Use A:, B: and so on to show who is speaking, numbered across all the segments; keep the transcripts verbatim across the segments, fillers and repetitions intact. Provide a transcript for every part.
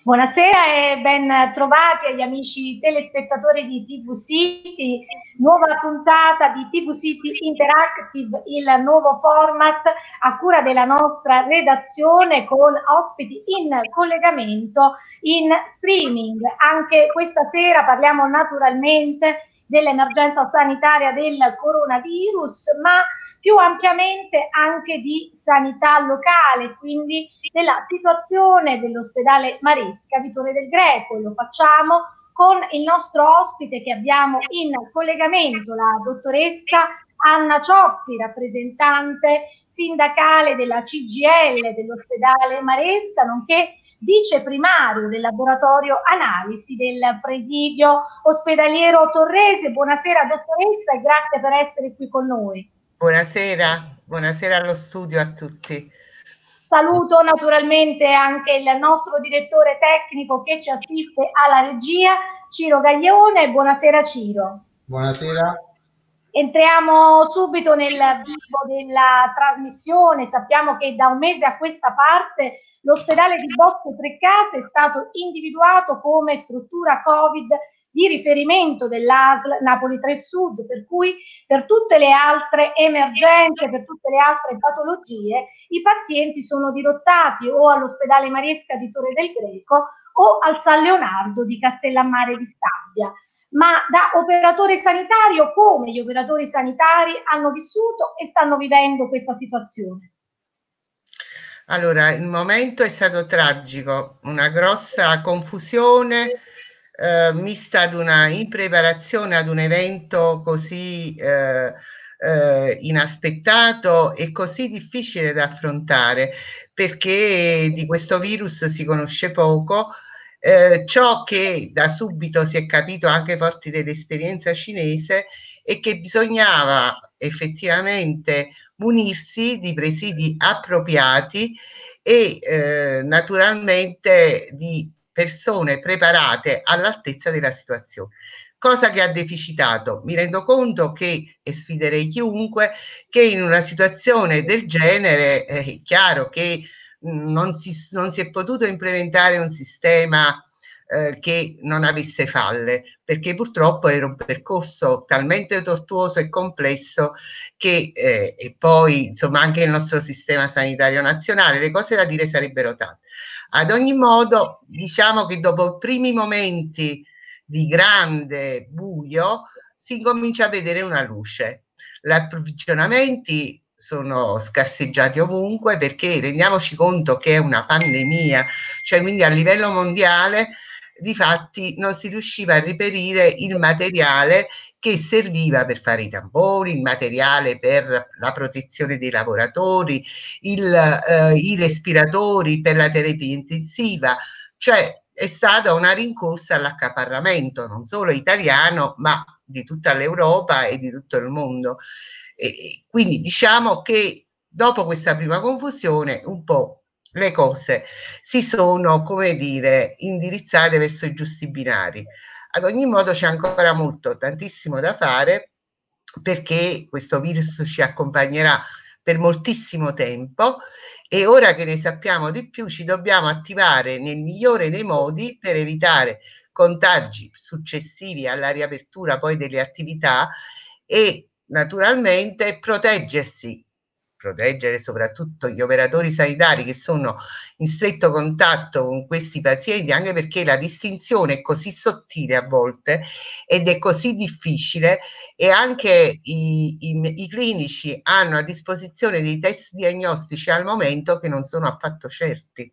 A: Buonasera e ben trovati agli amici telespettatori di T V City, nuova puntata di T V City Interactive, il nuovo format a cura della nostra redazione con ospiti in collegamento in streaming. Anche questa sera parliamo naturalmente dell'emergenza sanitaria del coronavirus, ma più ampiamente anche di sanità locale, quindi della situazione dell'ospedale Maresca di Torre del Greco. Lo facciamo con il nostro ospite che abbiamo in collegamento, la dottoressa Anna Cioffi, rappresentante sindacale della C G I L dell'ospedale Maresca, nonché vice primario del laboratorio analisi del presidio ospedaliero torrese. Buonasera dottoressa e grazie per essere qui con noi.
B: Buonasera, buonasera allo studio a tutti.
A: Saluto naturalmente anche il nostro direttore tecnico che ci assiste alla regia, Ciro Gaglione. Buonasera Ciro.
C: Buonasera.
A: Entriamo subito nel vivo della trasmissione. Sappiamo che da un mese a questa parte l'ospedale di Bosco Trecase è stato individuato come struttura Covid di riferimento dell'A S L Napoli tre Sud, per cui per tutte le altre emergenze, per tutte le altre patologie, i pazienti sono dirottati o all'ospedale Maresca di Torre del Greco o al San Leonardo di Castellammare di Stabia. Ma da operatore sanitario, come gli operatori sanitari hanno vissuto e stanno vivendo questa situazione?
B: Allora, il momento è stato tragico, una grossa confusione eh, mista ad una impreparazione ad un evento così eh, eh, inaspettato e così difficile da affrontare, perché di questo virus si conosce poco. Eh, ciò che da subito si è capito anche forti dell'esperienza cinese è che bisognava effettivamente munirsi di presidi appropriati e eh, naturalmente di persone preparate all'altezza della situazione. Cosa che ha deficitato. Mi rendo conto che, e sfiderei chiunque, che in una situazione del genere eh, è chiaro che non si, non si è potuto implementare un sistema eh, che non avesse falle, perché purtroppo era un percorso talmente tortuoso e complesso che eh, e poi insomma anche il nostro sistema sanitario nazionale, le cose da dire sarebbero tante. Ad ogni modo, diciamo che dopo i primi momenti di grande buio si incomincia a vedere una luce. Gli approvvigionamenti sono scarseggiati ovunque, perché rendiamoci conto che è una pandemia, cioè quindi a livello mondiale difatti non si riusciva a reperire il materiale che serviva per fare i tamponi, il materiale per la protezione dei lavoratori, il, eh, i respiratori per la terapia intensiva, cioè è stata una rincorsa all'accaparramento non solo italiano ma di tutta l'Europa e di tutto il mondo. E quindi diciamo che dopo questa prima confusione un po' le cose si sono, come dire, indirizzate verso i giusti binari. Ad ogni modo c'è ancora molto, tantissimo da fare, perché questo virus ci accompagnerà per moltissimo tempo e ora che ne sappiamo di più ci dobbiamo attivare nel migliore dei modi per evitare contagi successivi alla riapertura poi delle attività e naturalmente proteggersi, proteggere soprattutto gli operatori sanitari che sono in stretto contatto con questi pazienti, anche perché la distinzione è così sottile a volte ed è così difficile, e anche i, i, i clinici hanno a disposizione dei test diagnostici al momento che non sono affatto certi.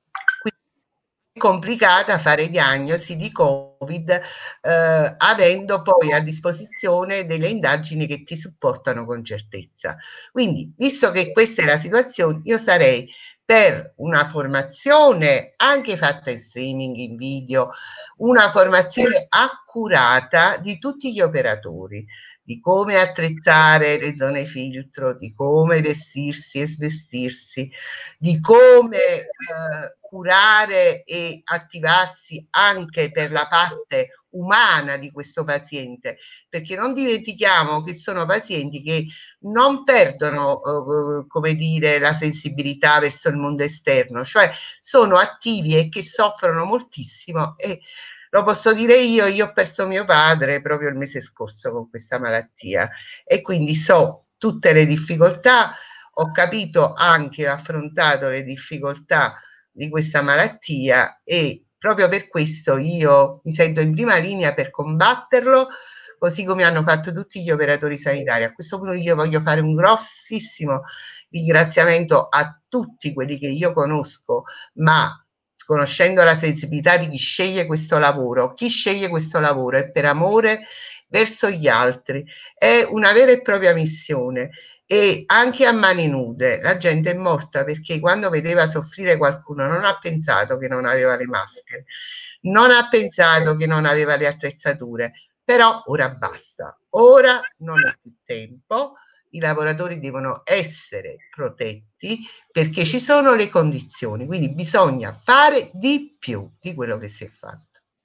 B: Complicata fare diagnosi di Covid eh, avendo poi a disposizione delle indagini che ti supportano con certezza. Quindi, visto che questa è la situazione, io sarei per una formazione anche fatta in streaming, in video, una formazione accurata di tutti gli operatori, di come attrezzare le zone filtro, di come vestirsi e svestirsi, di come eh, curare e attivarsi anche per la parte umana di questo paziente, perché non dimentichiamo che sono pazienti che non perdono, eh, come dire, la sensibilità verso il mondo esterno, cioè sono attivi e che soffrono moltissimo, e lo posso dire io, io ho perso mio padre proprio il mese scorso con questa malattia, e quindi so tutte le difficoltà, ho capito anche, ho affrontato le difficoltà di questa malattia, e proprio per questo io mi sento in prima linea per combatterlo, così come hanno fatto tutti gli operatori sanitari. A questo punto io voglio fare un grossissimo ringraziamento a tutti quelli che io conosco, ma conoscendo la sensibilità di chi sceglie questo lavoro, chi sceglie questo lavoro è per amore verso gli altri, è una vera e propria missione. E anche a mani nude la gente è morta perché quando vedeva soffrire qualcuno non ha pensato che non aveva le maschere, non ha pensato che non aveva le attrezzature, però ora basta, ora non è più tempo, i lavoratori devono essere protetti perché ci sono le condizioni, quindi bisogna fare di più di quello che si è fatto.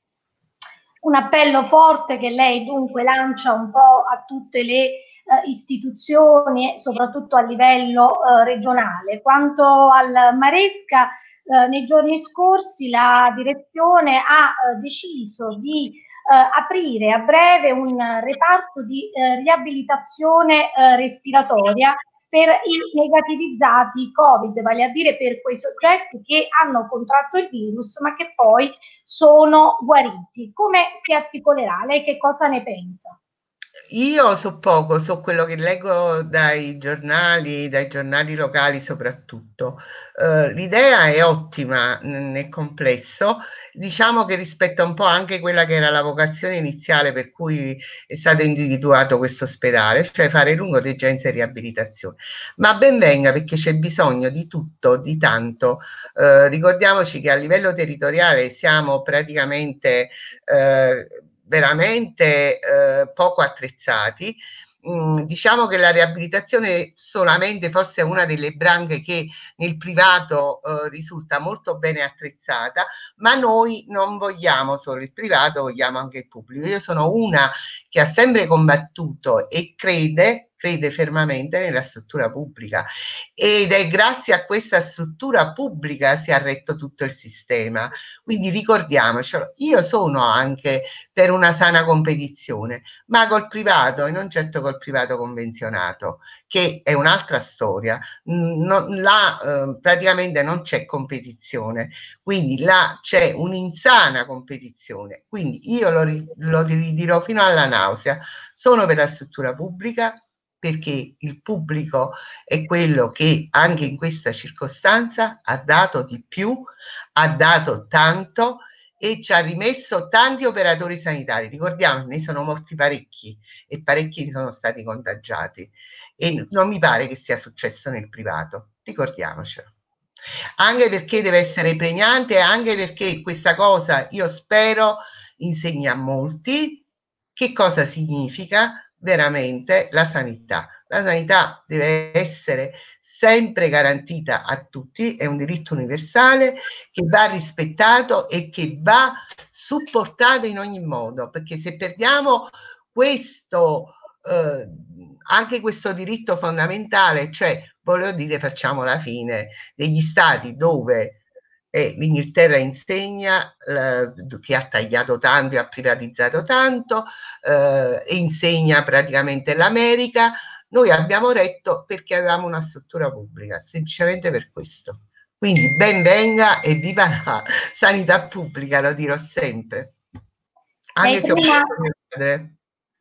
A: Un appello forte che lei dunque lancia un po' a tutte le eh, istituzioni, soprattutto a livello eh, regionale. Quanto al Maresca, eh, nei giorni scorsi la direzione ha eh, deciso di eh, aprire a breve un reparto di eh, riabilitazione eh, respiratoria per i negativizzati Covid, vale a dire per quei soggetti che hanno contratto il virus ma che poi sono guariti. Come si articolerà? Lei che cosa ne pensa?
B: Io so poco, so quello che leggo dai giornali, dai giornali locali soprattutto. Uh, l'idea è ottima nel complesso, diciamo che rispetta un po' anche quella che era la vocazione iniziale per cui è stato individuato questo ospedale, cioè fare lungodegenza e riabilitazione. Ma ben venga, perché c'è bisogno di tutto, di tanto. Uh, ricordiamoci che a livello territoriale siamo praticamente uh, veramente eh, poco attrezzati. Mm, diciamo che la riabilitazione solamente forse è una delle branche che nel privato eh, risulta molto bene attrezzata, ma noi non vogliamo solo il privato, vogliamo anche il pubblico. Io sono una che ha sempre combattuto e crede crede fermamente nella struttura pubblica, ed è grazie a questa struttura pubblica si è retto tutto il sistema. Quindi ricordiamocelo, io sono anche per una sana competizione, ma col privato e non certo col privato convenzionato, che è un'altra storia. Non, là eh, praticamente non c'è competizione, quindi là c'è un'insana competizione. Quindi io lo, lo dirò fino alla nausea, sono per la struttura pubblica, perché il pubblico è quello che anche in questa circostanza ha dato di più, ha dato tanto e ci ha rimesso tanti operatori sanitari. Ricordiamo, ne sono morti parecchi e parecchi sono stati contagiati, e non mi pare che sia successo nel privato, ricordiamocelo. Anche perché deve essere premiante, anche perché questa cosa, io spero, insegna a molti che cosa significa veramente la sanità. La sanità deve essere sempre garantita a tutti, è un diritto universale che va rispettato e che va supportato in ogni modo, perché se perdiamo questo, eh, anche questo diritto fondamentale, cioè voglio dire, facciamo la fine degli stati dove e l'Inghilterra insegna eh, che ha tagliato tanto e ha privatizzato tanto, eh, e insegna praticamente l'America. Noi abbiamo retto perché avevamo una struttura pubblica, semplicemente per questo. Quindi ben venga e viva la sanità pubblica, lo dirò sempre. Anche
A: lei
B: se
A: prima,
B: ho perso mio padre.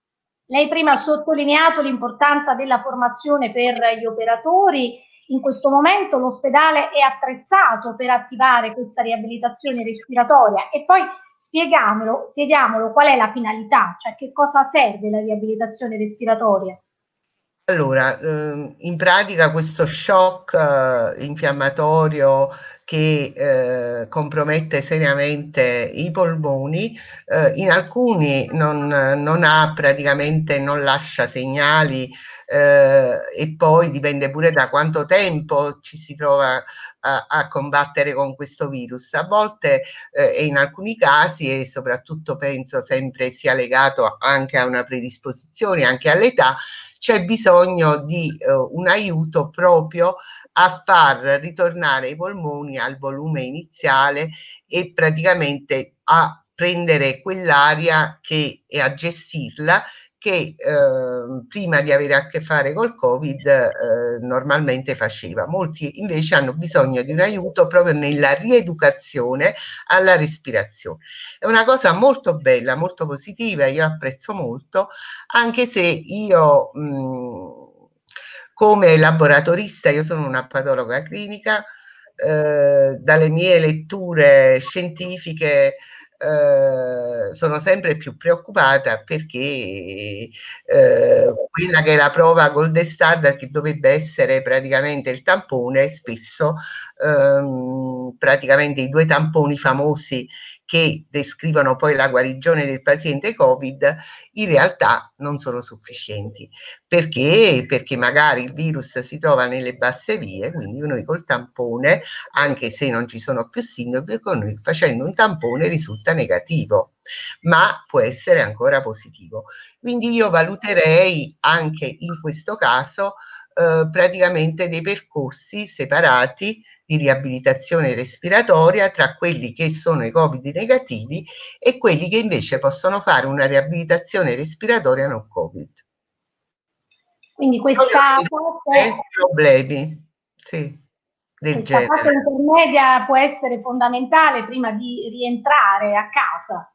A: Lei prima ha sottolineato l'importanza della formazione per gli operatori. In questo momento l'ospedale è attrezzato per attivare questa riabilitazione respiratoria, e poi spieghiamolo, spieghiamolo qual è la finalità, cioè che cosa serve la riabilitazione respiratoria.
B: Allora, in pratica questo shock infiammatorio che eh, compromette seriamente i polmoni, eh, in alcuni non, non ha praticamente, non lascia segnali, eh, e poi dipende pure da quanto tempo ci si trova a, a combattere con questo virus. A volte eh, e in alcuni casi, e soprattutto penso sempre sia legato anche a una predisposizione, anche all'età, c'è bisogno di eh, un aiuto proprio a far ritornare i polmoni al volume iniziale e praticamente a prendere quell'aria che, e a gestirla, che eh, prima di avere a che fare col Covid eh, normalmente faceva. Molti invece hanno bisogno di un aiuto proprio nella rieducazione alla respirazione. È una cosa molto bella, molto positiva, io apprezzo molto, anche se io mh, come laboratorista, io sono una patologa clinica, eh, dalle mie letture scientifiche eh, sono sempre più preoccupata, perché eh, quella che è la prova gold standard, che dovrebbe essere praticamente il tampone, spesso ehm, praticamente i due tamponi famosi che descrivono poi la guarigione del paziente Covid, in realtà non sono sufficienti. Perché? Perché magari il virus si trova nelle basse vie, quindi noi col tampone, anche se non ci sono più sintomi, con noi facendo un tampone risulta negativo, ma può essere ancora positivo. Quindi io valuterei anche in questo caso eh, praticamente dei percorsi separati di riabilitazione respiratoria tra quelli che sono i Covid negativi e quelli che invece possono fare una riabilitazione respiratoria non Covid.
A: Quindi questa fase,
B: problemi, sì, del
A: questa
B: genere.
A: fase intermedia può essere fondamentale prima di rientrare a casa.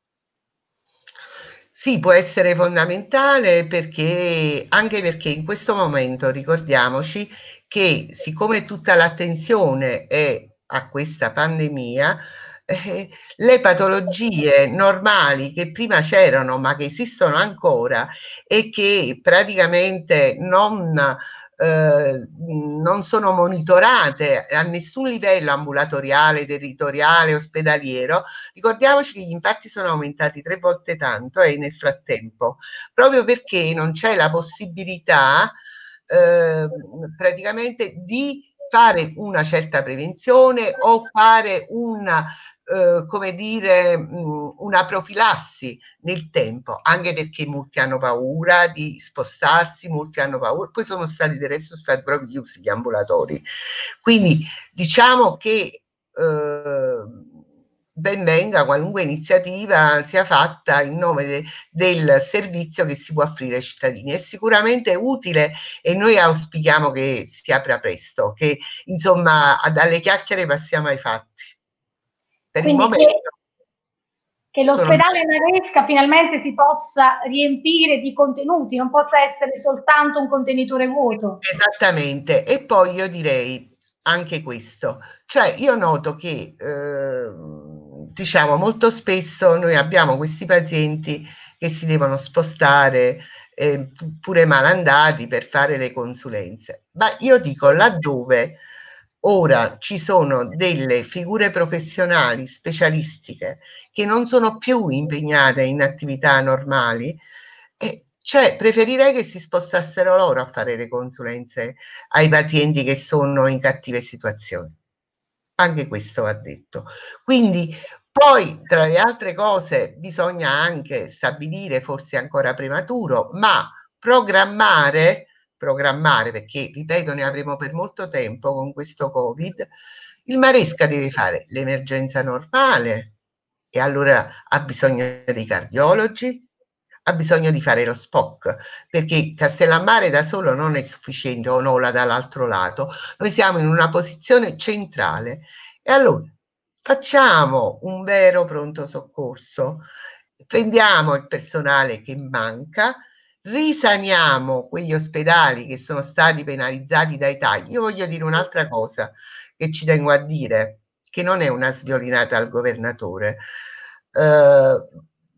B: Sì, può essere fondamentale, perché anche perché in questo momento ricordiamoci che, siccome tutta l'attenzione è a questa pandemia, eh, le patologie normali che prima c'erano ma che esistono ancora e che praticamente non Eh, non sono monitorate a nessun livello ambulatoriale, territoriale, ospedaliero. Ricordiamoci che gli infarti sono aumentati tre volte tanto e eh, nel frattempo, proprio perché non c'è la possibilità eh, praticamente di fare una certa prevenzione o fare una, eh, come dire, mh, una profilassi nel tempo, anche perché molti hanno paura di spostarsi, molti hanno paura, poi sono stati del resto stati proprio chiusi gli ambulatori. Quindi diciamo che eh, ben venga qualunque iniziativa sia fatta in nome de, del servizio che si può offrire ai cittadini. È sicuramente utile e noi auspichiamo che si apra presto, che insomma dalle chiacchiere passiamo ai fatti. Per
A: Quindi
B: il momento
A: che, che l'ospedale Maresca finalmente si possa riempire di contenuti, non possa essere soltanto un contenitore vuoto.
B: Esattamente. E poi io direi anche questo, cioè io noto che eh, diciamo molto spesso noi abbiamo questi pazienti che si devono spostare eh, pure malandati per fare le consulenze, ma io dico, laddove ora ci sono delle figure professionali specialistiche che non sono più impegnate in attività normali, eh, cioè preferirei che si spostassero loro a fare le consulenze ai pazienti che sono in cattive situazioni. Anche questo va detto. Quindi poi, tra le altre cose, bisogna anche stabilire, forse ancora prematuro, ma programmare, programmare, perché, ripeto, ne avremo per molto tempo con questo Covid, il Maresca deve fare l'emergenza normale e allora ha bisogno dei cardiologi, ha bisogno di fare lo S P O C, perché Castellammare da solo non è sufficiente, o Nola dall'altro lato. Noi siamo in una posizione centrale e allora facciamo un vero pronto soccorso, prendiamo il personale che manca, risaniamo quegli ospedali che sono stati penalizzati dai tagli. Io voglio dire un'altra cosa che ci tengo a dire, che non è una sviolinata al governatore. Uh,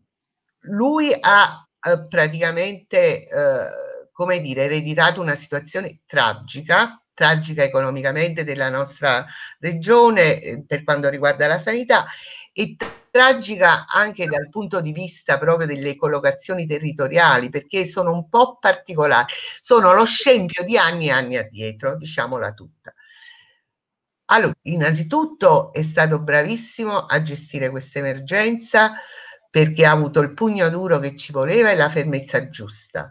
B: lui ha uh, praticamente, uh, come dire, ereditato una situazione tragica, tragica economicamente della nostra regione eh, per quanto riguarda la sanità, e tragica anche dal punto di vista proprio delle collocazioni territoriali, perché sono un po' particolari, sono lo scempio di anni e anni addietro, diciamola tutta. Allora, innanzitutto è stato bravissimo a gestire questa emergenza, perché ha avuto il pugno duro che ci voleva e la fermezza giusta.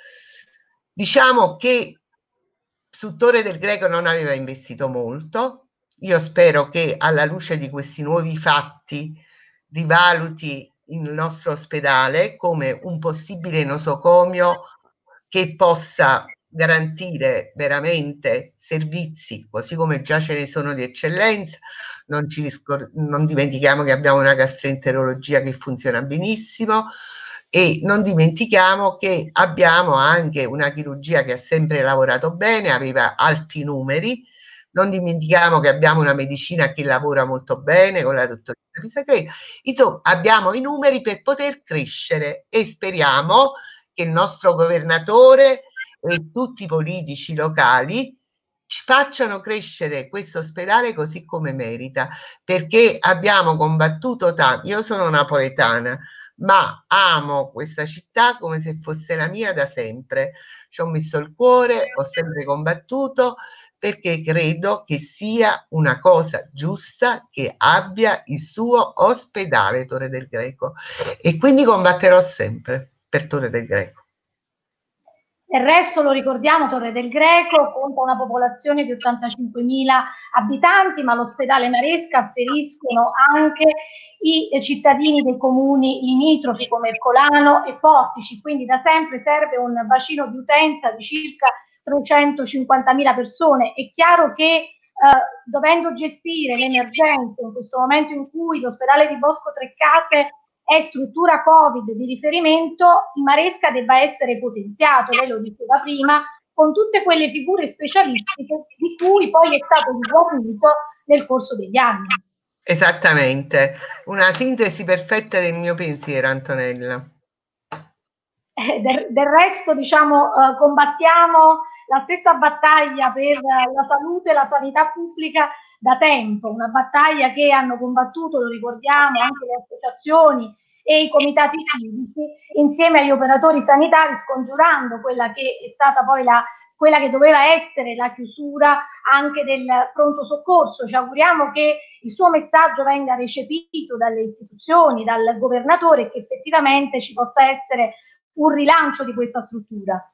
B: Diciamo che su Torre del Greco non aveva investito molto. Io spero che alla luce di questi nuovi fatti rivaluti il nostro ospedale come un possibile nosocomio che possa garantire veramente servizi, così come già ce ne sono di eccellenza. Non, ci non dimentichiamo che abbiamo una gastroenterologia che funziona benissimo, e non dimentichiamo che abbiamo anche una chirurgia che ha sempre lavorato bene, aveva alti numeri. Non dimentichiamo che abbiamo una medicina che lavora molto bene con la dottoressa Pisacreta. Insomma, abbiamo i numeri per poter crescere, e speriamo che il nostro governatore e tutti i politici locali ci facciano crescere questo ospedale così come merita, perché abbiamo combattuto tanto. Io sono napoletana, ma amo questa città come se fosse la mia da sempre. Ci ho messo il cuore, ho sempre combattuto, perché credo che sia una cosa giusta che abbia il suo ospedale Torre del Greco, e quindi combatterò sempre per Torre del Greco.
A: Del resto, lo ricordiamo, Torre del Greco conta una popolazione di ottantacinquemila abitanti, ma l'ospedale Maresca afferiscono anche i cittadini dei comuni limitrofi come Ercolano e Portici, quindi da sempre serve un bacino di utenza di circa trecentocinquantamila persone. È chiaro che eh, dovendo gestire l'emergenza in questo momento in cui l'ospedale di Bosco Trecase è struttura Covid di riferimento, il Maresca debba essere potenziato, lei lo diceva prima, con tutte quelle figure specialistiche di cui poi è stato rifornito nel corso degli anni.
B: Esattamente, una sintesi perfetta del mio pensiero, Antonella.
A: Eh, del, del resto, diciamo, eh, combattiamo la stessa battaglia per la salute e la sanità pubblica da tempo, una battaglia che hanno combattuto, lo ricordiamo, anche le associazioni e i comitati civici insieme agli operatori sanitari, scongiurando quella che è stata poi la, quella che doveva essere la chiusura anche del pronto soccorso. Ci auguriamo che il suo messaggio venga recepito dalle istituzioni, dal governatore, e che effettivamente ci possa essere un rilancio di questa struttura.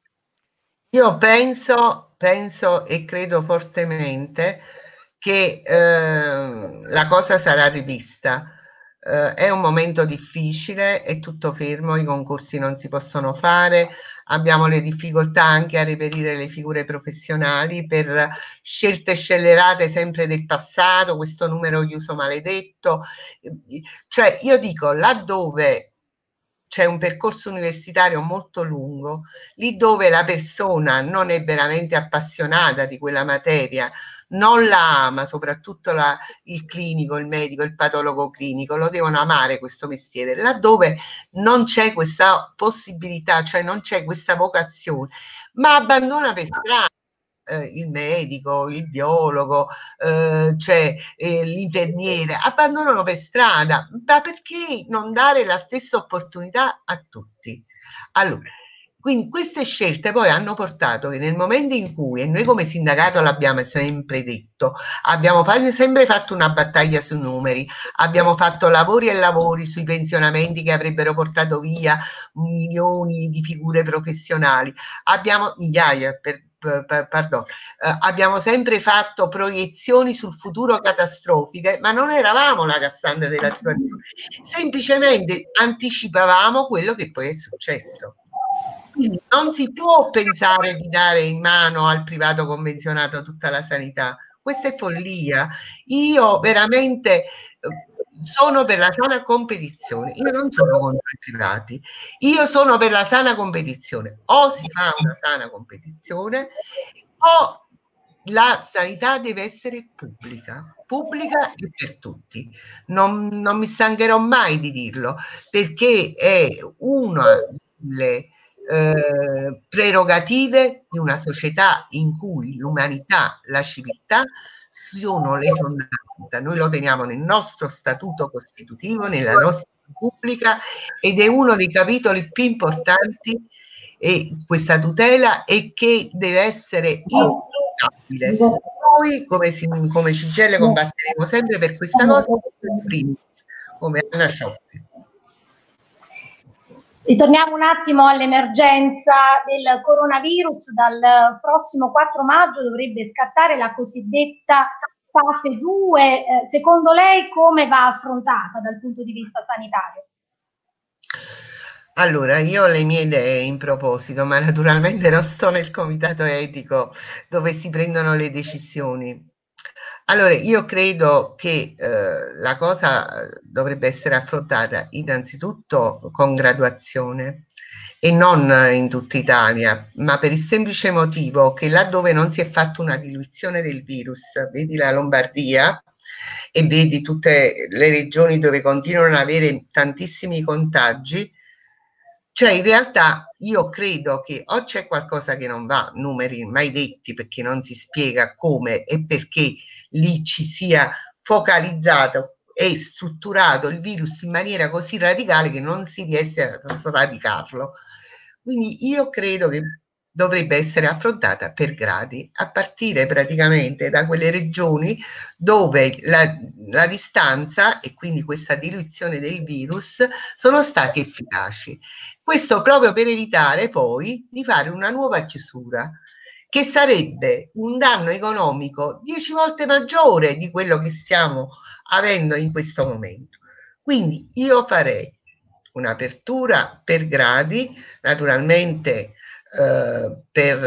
B: Io penso, penso e credo fortemente che eh, la cosa sarà rivista. Eh, è un momento difficile, è tutto fermo, i concorsi non si possono fare, abbiamo le difficoltà anche a reperire le figure professionali per scelte scellerate sempre del passato, questo numero chiuso maledetto. Cioè, io dico, laddove c'è un percorso universitario molto lungo, lì dove la persona non è veramente appassionata di quella materia, non la ama, soprattutto la, il clinico, il medico, il patologo clinico, lo devono amare questo mestiere. Laddove non c'è questa possibilità, cioè non c'è questa vocazione, ma abbandona per strada. Eh, il medico, il biologo, eh, cioè eh, l'infermiere, abbandonano per strada. Ma perché non dare la stessa opportunità a tutti? Allora, quindi queste scelte poi hanno portato che nel momento in cui, e noi come sindacato l'abbiamo sempre detto, abbiamo fatto, sempre fatto una battaglia sui numeri, abbiamo fatto lavori e lavori sui pensionamenti che avrebbero portato via milioni di figure professionali, abbiamo migliaia per Pardon, eh, abbiamo sempre fatto proiezioni sul futuro catastrofiche, ma non eravamo la Cassandra della situazione, semplicemente anticipavamo quello che poi è successo. Quindi non si può pensare di dare in mano al privato convenzionato tutta la sanità, questa è follia. Io veramente sono per la sana competizione, io non sono contro i privati, io sono per la sana competizione. O si fa una sana competizione o la sanità deve essere pubblica, pubblica e per tutti. Non, non mi stancherò mai di dirlo, perché è una delle eh, prerogative di una società in cui l'umanità, la civiltà sono le fondamenta. Noi lo teniamo nel nostro statuto costitutivo, nella nostra Repubblica, ed è uno dei capitoli più importanti, e questa tutela, e che deve essere intoccabile. Noi come, come C G I L combatteremo sempre per questa cosa, come Anna Cioffi.
A: Ritorniamo un attimo all'emergenza del coronavirus. Dal prossimo quattro maggio dovrebbe scattare la cosiddetta fase due. Eh, secondo lei come va affrontata dal punto di vista sanitario?
B: Allora, io ho le mie idee in proposito, ma naturalmente non sto nel comitato etico dove si prendono le decisioni. Allora, io credo che eh, la cosa dovrebbe essere affrontata innanzitutto con graduazione, e non in tutta Italia, ma per il semplice motivo che laddove non si è fatta una diluizione del virus, vedi la Lombardia e vedi tutte le regioni dove continuano ad avere tantissimi contagi, cioè in realtà io credo che o c'è qualcosa che non va, numeri mai detti, perché non si spiega come e perché lì ci sia focalizzato e strutturato il virus in maniera così radicale che non si riesce a sradicarlo. Quindi io credo che dovrebbe essere affrontata per gradi, a partire praticamente da quelle regioni dove la, la distanza e quindi questa diluizione del virus sono stati efficaci. Questo proprio per evitare poi di fare una nuova chiusura, che sarebbe un danno economico dieci volte maggiore di quello che stiamo avendo in questo momento. Quindi io farei un'apertura per gradi, naturalmente eh, per,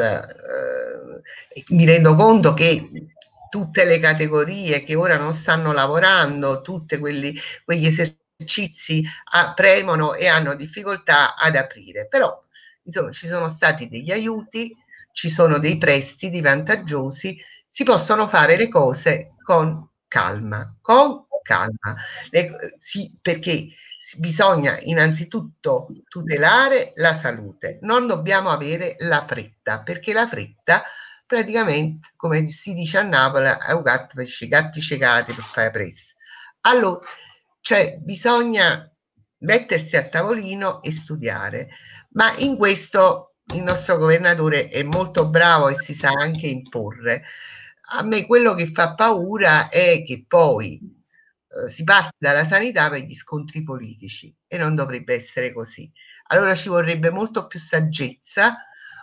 B: eh, mi rendo conto che tutte le categorie che ora non stanno lavorando, tutti quelli, quegli esercizi a, premono e hanno difficoltà ad aprire, però insomma ci sono stati degli aiuti, ci sono dei prestiti vantaggiosi, si possono fare le cose con calma, con calma, le, sì, perché bisogna innanzitutto tutelare la salute, non dobbiamo avere la fretta, perché la fretta praticamente, come si dice a Napoli, è un gatto per i gatti ciecati per fare pressa. Allora, cioè bisogna mettersi a tavolino e studiare, ma in questo il nostro governatore è molto bravo e si sa anche imporre. A me quello che fa paura è che poi eh, si parte dalla sanità per gli scontri politici, e non dovrebbe essere così. Allora ci vorrebbe molto più saggezza,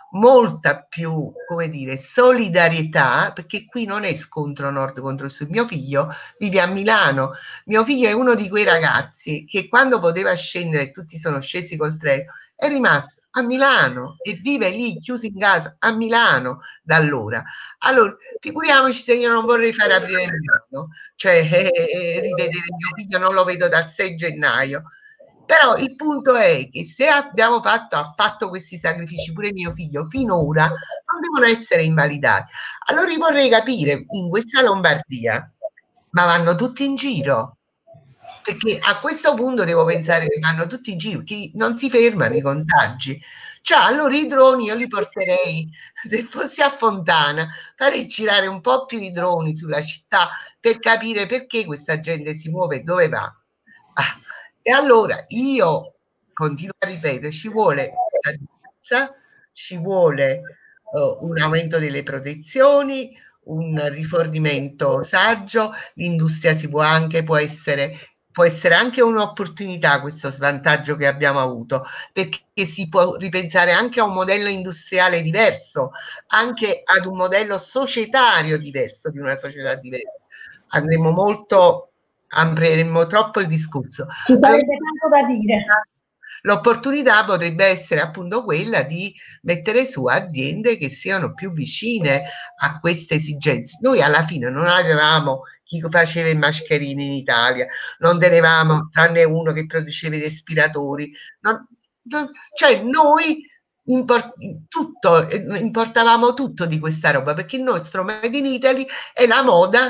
B: molta più, come dire, solidarietà, perché qui non è scontro nord contro sud. Mio figlio vive a Milano, mio figlio è uno di quei ragazzi che quando poteva scendere, tutti sono scesi col treno, è rimasto a Milano e vive lì chiuso in casa a Milano da allora. Allora, figuriamoci se io non vorrei fare aprire Milano, cioè eh, eh, rivedere mio figlio, non lo vedo dal sei gennaio. Però il punto è che se abbiamo fatto, ha fatto questi sacrifici pure mio figlio finora, non devono essere invalidati. Allora io vorrei capire, in questa Lombardia, ma vanno tutti in giro? Perché a questo punto devo pensare che vanno tutti in giro, che non si fermano i contagi. Cioè, allora i droni io li porterei, se fossi a Fontana, farei girare un po' più i droni sulla città per capire perché questa gente si muove e dove va. Ah, e allora io continuo a ripetere, ci vuole saggezza, ci vuole uh, un aumento delle protezioni, un rifornimento saggio, l'industria si può anche, può essere, può essere anche un'opportunità questo svantaggio che abbiamo avuto, perché si può ripensare anche a un modello industriale diverso, anche ad un modello societario diverso, di una società diversa. Andremo molto, amplieremmo troppo il discorso.
A: Ci sarebbe tanto da dire.
B: L'opportunità potrebbe essere appunto quella di mettere su aziende che siano più vicine a queste esigenze. Noi alla fine non avevamo chi faceva i mascherini in Italia, non tenevamo, tranne uno che produceva i respiratori, non, non, cioè noi import, tutto, importavamo tutto di questa roba, perché il nostro Made in Italy è la moda,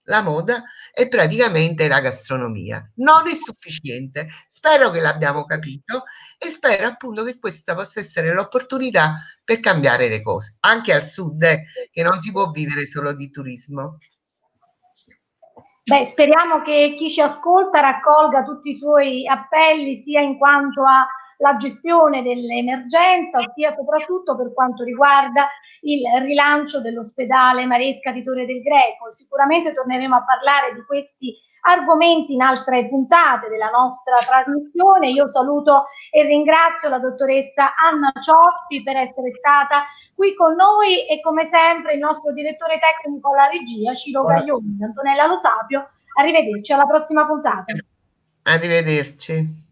B: la moda e praticamente la gastronomia. Non è sufficiente. Spero che l'abbiamo capito e spero appunto che questa possa essere l'opportunità per cambiare le cose, anche al sud, eh, che non si può vivere solo di turismo.
A: Beh, speriamo che chi ci ascolta raccolga tutti i suoi appelli, sia in quanto alla gestione dell'emergenza, sia soprattutto per quanto riguarda il rilancio dell'ospedale Maresca di Torre del Greco. Sicuramente torneremo a parlare di questi argomenti in altre puntate della nostra trasmissione. Io saluto e ringrazio la dottoressa Anna Cioffi per essere stata qui con noi e come sempre il nostro direttore tecnico alla regia Ciro Gaglioni, Antonella Lo Sapio. Arrivederci alla prossima puntata.
B: Arrivederci.